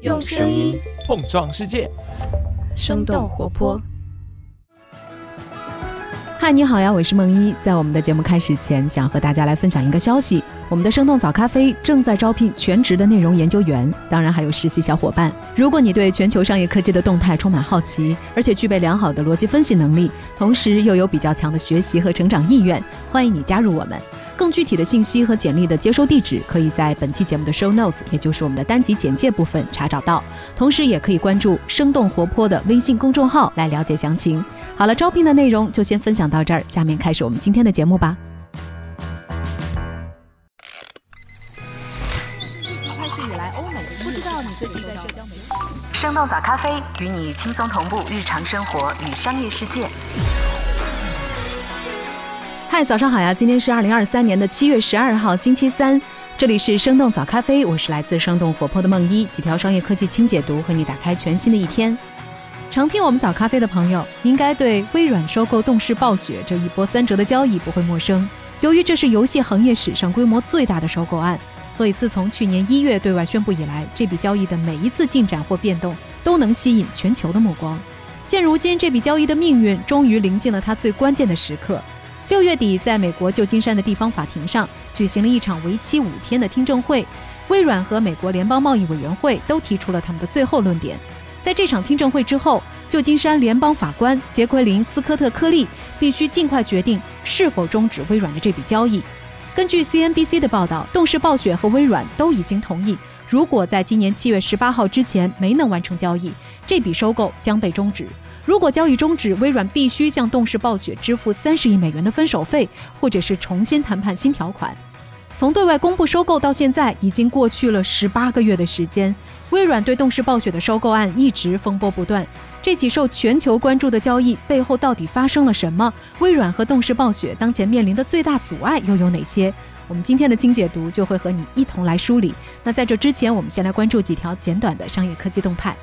用声音碰撞世界， 生动活泼。 嗨，你好呀，我是梦一。在我们的节目开始前，想和大家来分享一个消息，我们的生动早咖啡正在招聘全职的内容研究员，当然还有实习小伙伴。如果你对全球商业科技的动态充满好奇，而且具备良好的逻辑分析能力，同时又有比较强的学习和成长意愿，欢迎你加入我们。更具体的信息和简历的接收地址可以在本期节目的 show notes， 也就是我们的单集简介部分查找到，同时也可以关注生动活泼的微信公众号来了解详情。好了，招聘的内容就先分享到这儿，下面开始我们今天的节目吧。开始以来，欧美不知道你最近在社交媒体。生动早咖啡与你轻松同步日常生活与商业世界。嗨，早上好呀！今天是2023年7月12号，星期三。这里是生动早咖啡，我是来自生动活泼的梦一，几条商业科技轻解读，和你打开全新的一天。常听我们早咖啡的朋友，应该对微软收购动视暴雪这一波3折的交易不会陌生。由于这是游戏行业史上规模最大的收购案，所以自从去年1月对外宣布以来，这笔交易的每一次进展或变动都能吸引全球的目光。现如今，这笔交易的命运终于临近了它最关键的时刻。6月底，在美国旧金山的地方法庭上举行了一场为期5天的听证会，微软和美国联邦贸易委员会都提出了他们的最后论点。在这场听证会之后，旧金山联邦法官杰奎琳·斯科特·科利必须尽快决定是否终止微软的这笔交易。根据 CNBC 的报道，动视暴雪和微软都已经同意，如果在今年7月18号之前没能完成交易，这笔收购将被终止。如果交易终止，微软必须向动视暴雪支付30亿美元的分手费，或者是重新谈判新条款。从对外公布收购到现在，已经过去了18个月的时间。微软对动视暴雪的收购案一直风波不断。这起受全球关注的交易背后到底发生了什么？微软和动视暴雪当前面临的最大阻碍又有哪些？我们今天的轻解读就会和你一同来梳理。那在这之前，我们先来关注几条简短的商业科技动态。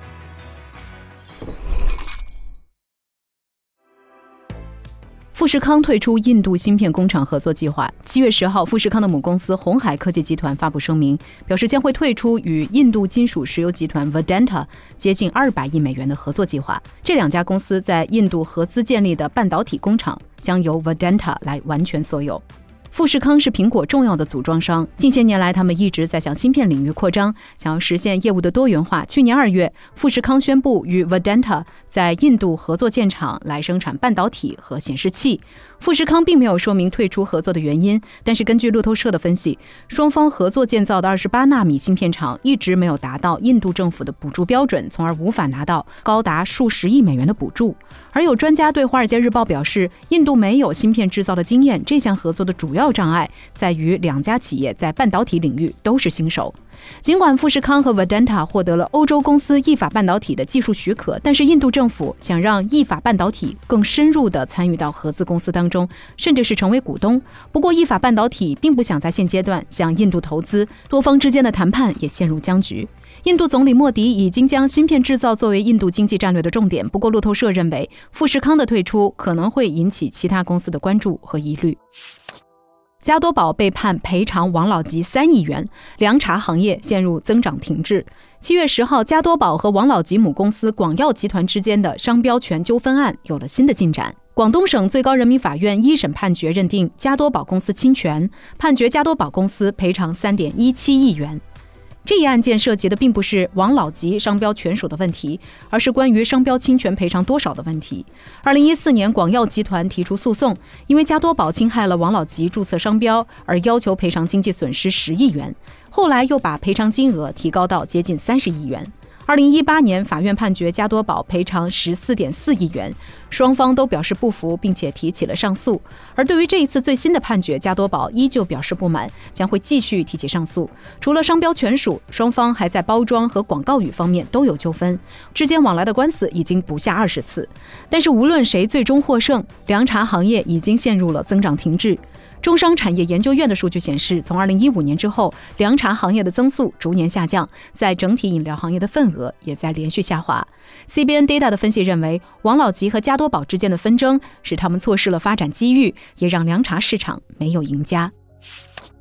富士康退出印度芯片工厂合作计划。7月10号，富士康的母公司鸿海科技集团发布声明，表示将会退出与印度金属石油集团 Vedanta 接近200亿美元的合作计划。这2家公司在印度合资建立的半导体工厂将由 Vedanta 来完全所有。富士康是苹果重要的组装商，近些年来他们一直在向芯片领域扩张，想要实现业务的多元化。去年2月，富士康宣布与 Vedanta 在印度合作建厂来生产半导体和显示器。富士康并没有说明退出合作的原因，但是根据路透社的分析，双方合作建造的28纳米芯片厂一直没有达到印度政府的补助标准，从而无法拿到高达数十亿美元的补助。而有专家对《华尔街日报》表示，印度没有芯片制造的经验，这项合作的主要障碍在于2家企业在半导体领域都是新手。尽管富士康和 Vedanta 获得了欧洲公司意法半导体的技术许可，但是印度政府想让意法半导体更深入地参与到合资公司当中，甚至是成为股东。不过意法半导体并不想在现阶段向印度投资，多方之间的谈判也陷入僵局。印度总理莫迪已经将芯片制造作为印度经济战略的重点，不过路透社认为富士康的退出可能会引起其他公司的关注和疑虑。加多宝被判赔偿王老吉3亿元，凉茶行业陷入增长停滞。7月10号，加多宝和王老吉母公司广药集团之间的商标权纠纷案有了新的进展。广东省最高人民法院一审判决认定加多宝公司侵权，判决加多宝公司赔偿3.17亿元。这一案件涉及的并不是王老吉商标权属的问题，而是关于商标侵权赔偿多少的问题。2014年，广药集团提出诉讼，因为加多宝侵害了王老吉注册商标，而要求赔偿经济损失10亿元。后来又把赔偿金额提高到接近30亿元。2018年，法院判决加多宝赔偿14.4亿元，双方都表示不服，并且提起了上诉。而对于这一次最新的判决，加多宝依旧表示不满，将会继续提起上诉。除了商标权属，双方还在包装和广告语方面都有纠纷，之间往来的官司已经不下20次。但是无论谁最终获胜，凉茶行业已经陷入了增长停滞。中商产业研究院的数据显示，从2015年之后，凉茶行业的增速逐年下降，在整体饮料行业的份额也在连续下滑。CBN Data 的分析认为，王老吉和加多宝之间的纷争使他们错失了发展机遇，也让凉茶市场没有赢家。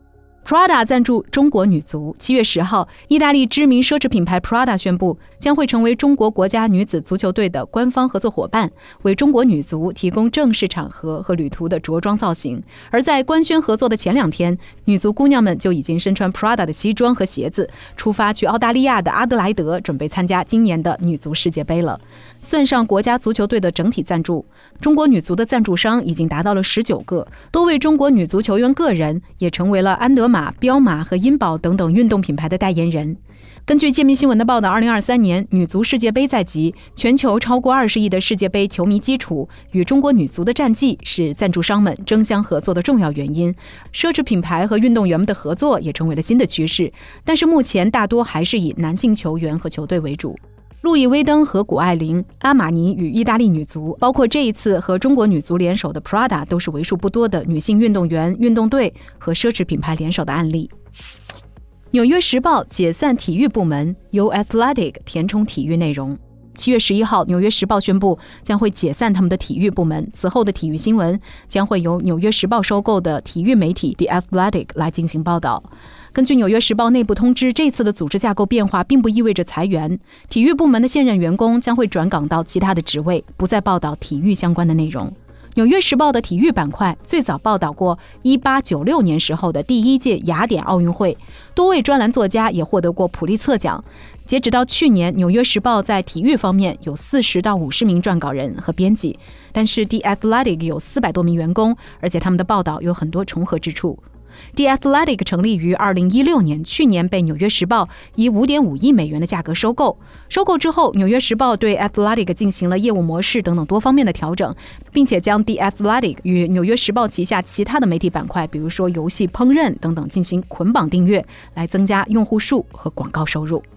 Prada 赞助中国女足。7月10号，意大利知名奢侈品牌 Prada 宣布将会成为中国国家女子足球队的官方合作伙伴，为中国女足提供正式场合和旅途的着装造型。而在官宣合作的前2天，女足姑娘们就已经身穿 Prada 的西装和鞋子，出发去澳大利亚的阿德莱德，准备参加今年的女足世界杯了。算上国家足球队的整体赞助，中国女足的赞助商已经达到了19个，多位中国女足球员个人也成为了安德玛、彪马和茵宝等等运动品牌的代言人。根据界面新闻的报道，2023年女足世界杯在即，全球超过20亿的世界杯球迷基础与中国女足的战绩是赞助商们争相合作的重要原因。奢侈品牌和运动员们的合作也成为了新的趋势，但是目前大多还是以男性球员和球队为主。路易威登和谷爱凌、阿玛尼与意大利女足，包括这一次和中国女足联手的 Prada， 都是为数不多的女性运动员、运动队和奢侈品牌联手的案例。纽约时报解散体育部门，由 Athletic 填充体育内容。7月11号，纽约时报宣布将会解散他们的体育部门，此后的体育新闻将会由纽约时报收购的体育媒体 The Athletic 来进行报道。根据纽约时报内部通知，这次的组织架构变化并不意味着裁员，体育部门的现任员工将会转岗到其他的职位，不再报道体育相关的内容。纽约时报的体育板块最早报道过1896年时候的第1届雅典奥运会，多位专栏作家也获得过普利策奖。截止到去年，纽约时报在体育方面有40到50名撰稿人和编辑，但是 The Athletic 有400多名员工，而且他们的报道有很多重合之处。The Athletic 成立于2016年，去年被纽约时报以$5.5亿的价格收购。收购之后，纽约时报对 Athletic 进行了业务模式等等多方面的调整，并且将 The Athletic 与纽约时报旗下其他的媒体板块，比如说游戏、烹饪等等进行捆绑订阅，来增加用户数和广告收入。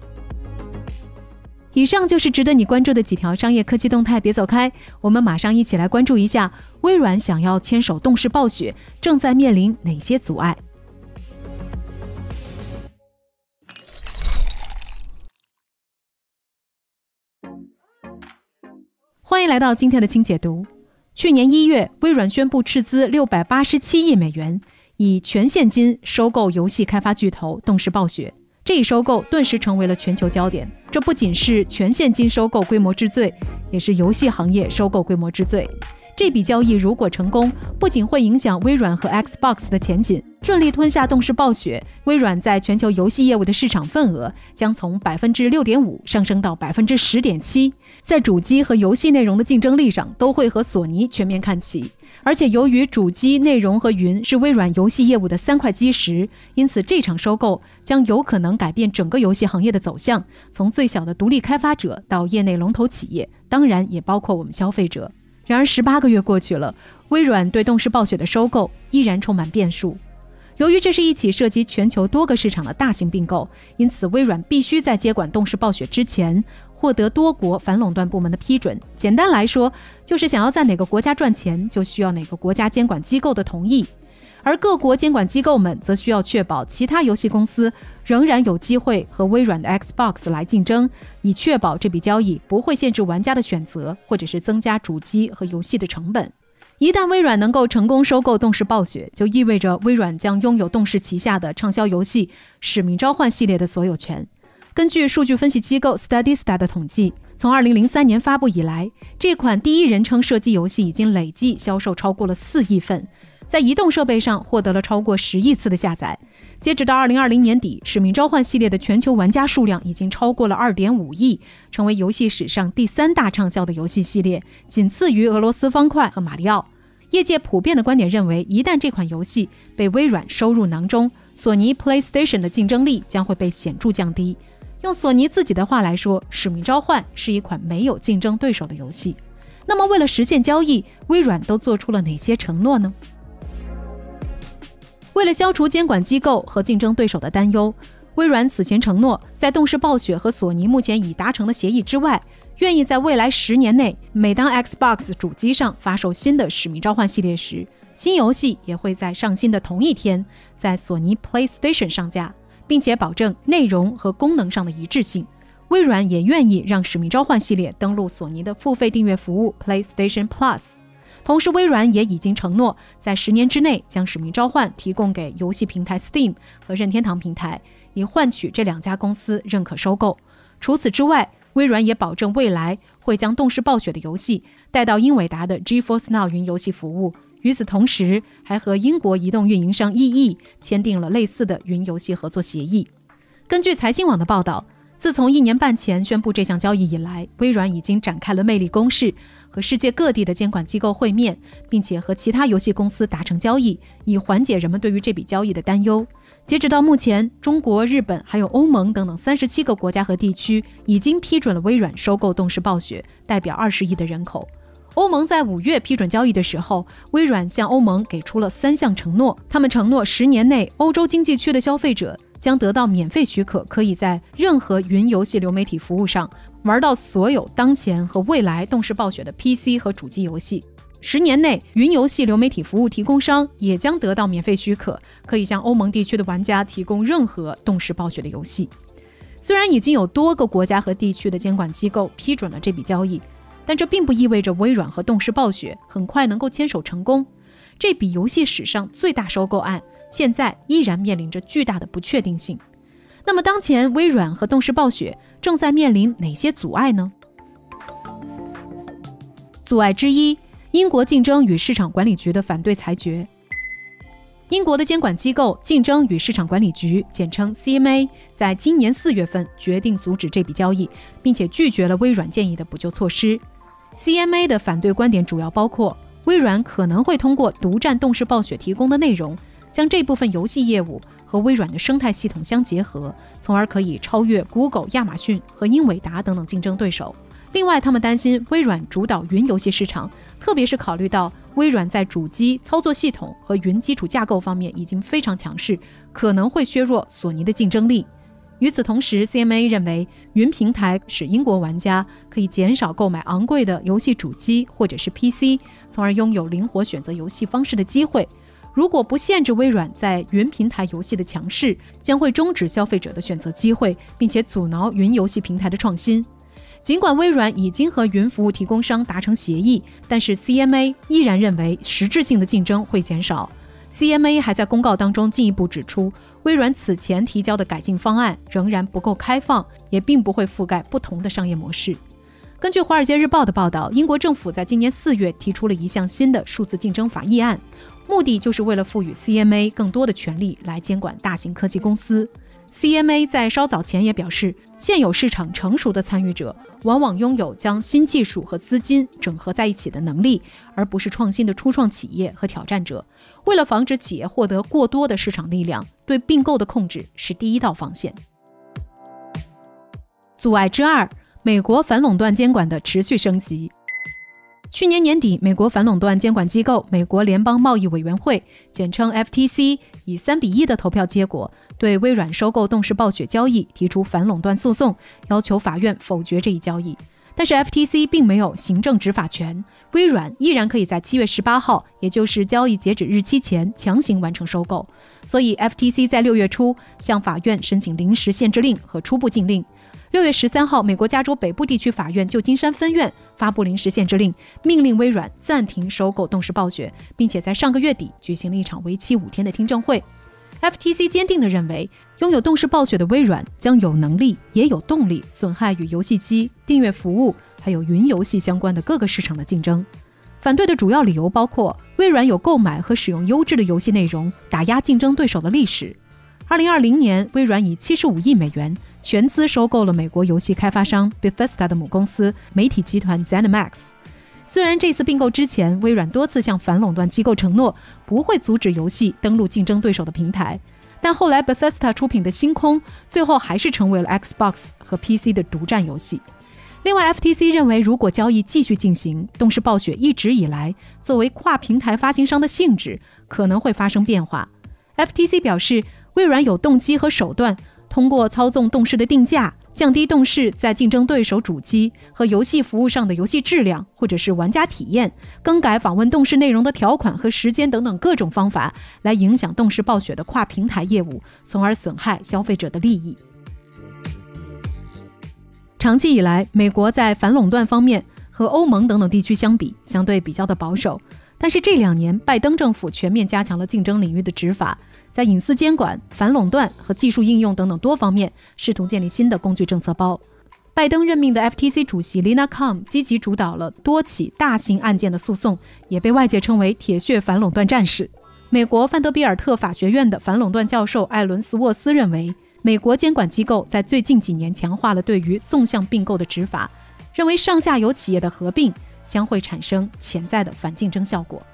以上就是值得你关注的几条商业科技动态，别走开，我们马上一起来关注一下微软想要牵手动视暴雪正在面临哪些阻碍。欢迎来到今天的轻解读。去年1月，微软宣布斥资$687亿，以全现金收购游戏开发巨头动视暴雪。这一收购顿时成为了全球焦点，这不仅是全现金收购规模之最，也是游戏行业收购规模之最。这笔交易如果成功，不仅会影响微软和 Xbox 的前景，顺利吞下动视暴雪，微软在全球游戏业务的市场份额将从 6.5% 上升到 10.7%， 在主机和游戏内容的竞争力上都会和索尼全面看齐。而且由于主机、内容和云是微软游戏业务的3块基石，因此这场收购将有可能改变整个游戏行业的走向，从最小的独立开发者到业内龙头企业，当然也包括我们消费者。然而18个月过去了，微软对动视暴雪的收购依然充满变数。由于这是一起涉及全球多个市场的大型并购，因此微软必须在接管动视暴雪之前获得多国反垄断部门的批准。简单来说，就是想要在哪个国家赚钱，就需要哪个国家监管机构的同意。而各国监管机构们则需要确保其他游戏公司仍然有机会和微软的 Xbox 来竞争，以确保这笔交易不会限制玩家的选择，或者是增加主机和游戏的成本。一旦微软能够成功收购动视暴雪，就意味着微软将拥有动视旗下的畅销游戏《使命召唤》系列的所有权。根据数据分析机构 Statista 的统计，从2003年发布以来，这款第一人称射击游戏已经累计销售超过了4亿份，在移动设备上获得了超过10亿次的下载。截止到2020年底，《使命召唤》系列的全球玩家数量已经超过了 2.5 亿，成为游戏史上第3大畅销的游戏系列，仅次于俄罗斯方块和马里奥。业界普遍的观点认为，一旦这款游戏被微软收入囊中，索尼 PlayStation 的竞争力将会被显著降低。用索尼自己的话来说，《使命召唤》是一款没有竞争对手的游戏。那么为了实现交易，微软都做出了哪些承诺呢？为了消除监管机构和竞争对手的担忧，微软此前承诺，在动视暴雪和索尼目前已达成的协议之外，愿意在未来10年内，每当 Xbox 主机上发售新的《使命召唤》系列时，新游戏也会在上新的同一天在索尼 PlayStation 上架，并且保证内容和功能上的一致性。微软也愿意让《使命召唤》系列登陆索尼的付费订阅服务 PlayStation Plus。 同时，微软也已经承诺在10年之内将使命召唤提供给游戏平台 Steam 和任天堂平台，以换取这2家公司认可收购。除此之外，微软也保证未来会将动视暴雪的游戏带到英伟达的 GeForce Now 云游戏服务。与此同时，还和英国移动运营商 EE 签订了类似的云游戏合作协议。根据财新网的报道，自从1年半前宣布这项交易以来，微软已经展开了魅力攻势，和世界各地的监管机构会面，并且和其他游戏公司达成交易，以缓解人们对于这笔交易的担忧。截止到目前，中国、日本还有欧盟等等37个国家和地区已经批准了微软收购动视暴雪，代表20亿的人口。欧盟在5月批准交易的时候，微软向欧盟给出了3项承诺，他们承诺10年内欧洲经济区的消费者将得到免费许可，可以在任何云游戏流媒体服务上玩到所有当前和未来动视暴雪的 PC 和主机游戏。10年内，云游戏流媒体服务提供商也将得到免费许可，可以向欧盟地区的玩家提供任何动视暴雪的游戏。虽然已经有多个国家和地区的监管机构批准了这笔交易，但这并不意味着微软和动视暴雪很快能够牵手成功。这笔游戏史上最大收购案现在依然面临着巨大的不确定性。那么当前微软和动视暴雪正在面临哪些阻碍呢？阻碍之一，英国竞争与市场管理局的反对裁决。英国的监管机构竞争与市场管理局，简称 CMA， 在今年4月份决定阻止这笔交易，并且拒绝了微软建议的补救措施。CMA 的反对观点主要包括，微软可能会通过独占动视暴雪提供的内容，将这部分游戏业务和微软的生态系统相结合，从而可以超越 Google、亚马逊和英伟达等等竞争对手。另外，他们担心微软主导云游戏市场，特别是考虑到微软在主机、操作系统和云基础架构方面已经非常强势，可能会削弱索尼的竞争力。与此同时， CMA 认为云平台使英国玩家可以减少购买昂贵的游戏主机或者是 PC， 从而拥有灵活选择游戏方式的机会。如果不限制微软在云平台游戏的强势，将会终止消费者的选择机会，并且阻挠云游戏平台的创新。尽管微软已经和云服务提供商达成协议，但是 CMA 依然认为实质性的竞争会减少。CMA 还在公告当中进一步指出，微软此前提交的改进方案仍然不够开放，也并不会覆盖不同的商业模式。根据《华尔街日报》的报道，英国政府在今年4月提出了一项新的数字竞争法议案，目的就是为了赋予 CMA 更多的权力来监管大型科技公司。CMA 在稍早前也表示，现有市场成熟的参与者往往拥有将新技术和资金整合在一起的能力，而不是创新的初创企业和挑战者。为了防止企业获得过多的市场力量，对并购的控制是第一道防线。阻碍之二，美国反垄断监管的持续升级。去年年底，美国反垄断监管机构美国联邦贸易委员会，简称 FTC， 以3-1的投票结果，对微软收购动视暴雪交易提出反垄断诉讼，要求法院否决这一交易。但是 FTC 并没有行政执法权，微软依然可以在7月18号，也就是交易截止日期前强行完成收购。所以 FTC 在6月初向法院申请临时限制令和初步禁令。6月13号，美国加州北部地区法院旧金山分院发布临时限制令，命令微软暂停收购动视暴雪，并且在上个月底举行了一场为期5天的听证会。FTC 坚定地认为，拥有动视暴雪的微软将有能力也有动力损害与游戏机、订阅服务还有云游戏相关的各个市场的竞争。反对的主要理由包括微软有购买和使用优质的游戏内容打压竞争对手的历史。2020年，微软以75亿美元全资收购了美国游戏开发商 Bethesda 的母公司媒体集团 ZeniMax。虽然这次并购之前，微软多次向反垄断机构承诺不会阻止游戏登陆竞争对手的平台，但后来 Bethesda 出品的星空最后还是成为了 Xbox 和 PC 的独占游戏。另外 FTC 认为，如果交易继续进行，动视暴雪一直以来作为跨平台发行商的性质可能会发生变化。FTC 表示，微软有动机和手段，通过操纵动视的定价，降低动视在竞争对手主机和游戏服务上的游戏质量或者是玩家体验，更改访问动视内容的条款和时间等等各种方法，来影响动视暴雪的跨平台业务，从而损害消费者的利益。长期以来，美国在反垄断方面和欧盟等等地区相比，相对比较的保守。但是这2年，拜登政府全面加强了竞争领域的执法，在隐私监管、反垄断和技术应用等等多方面，试图建立新的工具政策包。拜登任命的 FTC 主席 Lina Khan 积极主导了多起大型案件的诉讼，也被外界称为铁血反垄断战士。美国范德比尔特法学院的反垄断教授艾伦斯沃斯认为，美国监管机构在最近几年强化了对于纵向并购的执法，认为上下游企业的合并将会产生潜在的反竞争效果。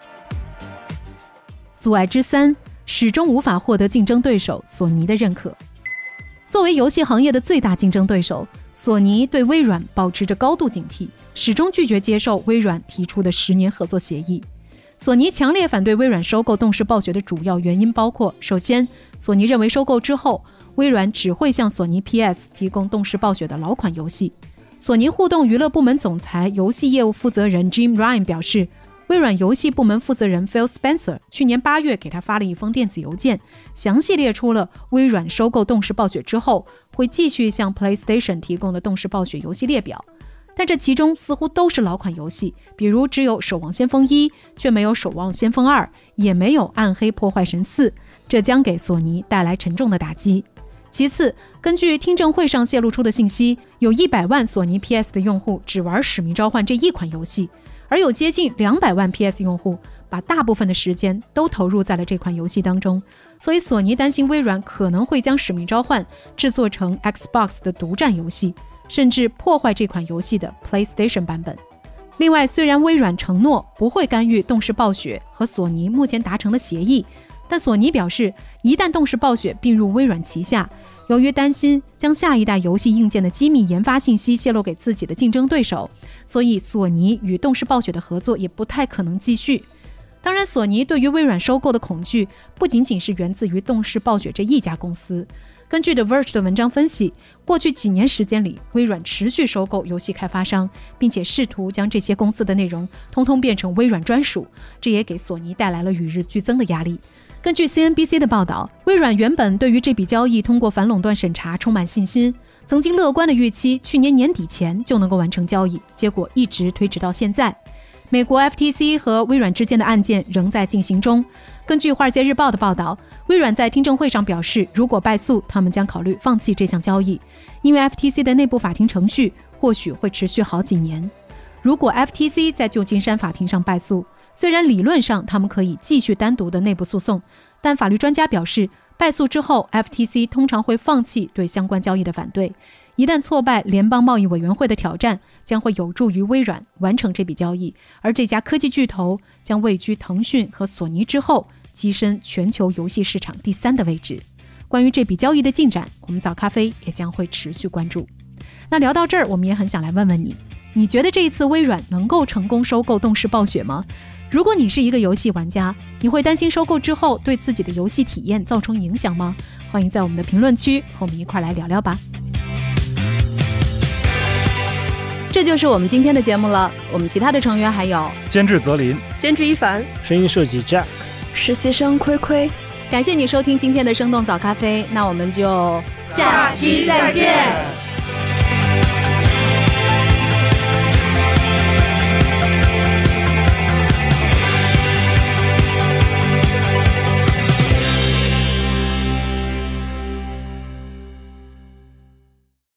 阻碍之3，始终无法获得竞争对手索尼的认可。作为游戏行业的最大竞争对手，索尼对微软保持着高度警惕，始终拒绝接受微软提出的10年合作协议。索尼强烈反对微软收购动视暴雪的主要原因包括：首先，索尼认为收购之后，微软只会向索尼 PS 提供动视暴雪的老款游戏。索尼互动娱乐部门总裁、游戏业务负责人 Jim Ryan 表示，微软游戏部门负责人 Phil Spencer 去年8月给他发了一封电子邮件，详细列出了微软收购动视暴雪之后会继续向 PlayStation 提供的动视暴雪游戏列表。但这其中似乎都是老款游戏，比如只有《守望先锋1》，却没有《守望先锋2》，也没有《暗黑破坏神4》，这将给索尼带来沉重的打击。其次，根据听证会上泄露出的信息，有100万索尼 PS 的用户只玩《使命召唤》这一款游戏，而有接近200万 PS 用户把大部分的时间都投入在了这款游戏当中，所以索尼担心微软可能会将《使命召唤》制作成 Xbox 的独占游戏，甚至破坏这款游戏的 PlayStation 版本。另外，虽然微软承诺不会干预动视暴雪和索尼目前达成的协议，但索尼表示，一旦动视暴雪并入微软旗下，由于担心将下一代游戏硬件的机密研发信息泄露给自己的竞争对手，所以索尼与动视暴雪的合作也不太可能继续。当然，索尼对于微软收购的恐惧不仅仅是源自于动视暴雪这一家公司。根据 The Verge 的文章分析，过去几年时间里，微软持续收购游戏开发商，并且试图将这些公司的内容通通变成微软专属，这也给索尼带来了与日俱增的压力。根据 CNBC 的报道，微软原本对于这笔交易通过反垄断审查充满信心，曾经乐观的预期去年年底前就能够完成交易，结果一直推迟到现在。美国 FTC 和微软之间的案件仍在进行中。根据《华尔街日报》的报道，微软在听证会上表示，如果败诉，他们将考虑放弃这项交易，因为 FTC 的内部法庭程序或许会持续好几年。如果 FTC 在旧金山法庭上败诉，虽然理论上他们可以继续单独的内部诉讼，但法律专家表示，败诉之后 FTC 通常会放弃对相关交易的反对。一旦挫败联邦贸易委员会的挑战，将会有助于微软完成这笔交易，而这家科技巨头将位居腾讯和索尼之后，跻身全球游戏市场第3的位置。关于这笔交易的进展，我们早咖啡也将会持续关注。那聊到这儿，我们也很想来问问你，你觉得这一次微软能够成功收购动视暴雪吗？如果你是一个游戏玩家，你会担心收购之后对自己的游戏体验造成影响吗？欢迎在我们的评论区和我们一块来聊聊吧。这就是我们今天的节目了。我们其他的成员还有监制泽林， 监制一凡， 声音设计 Jack， 实习生亏亏。 感谢你收听今天的生动早咖啡，那我们就下期再见。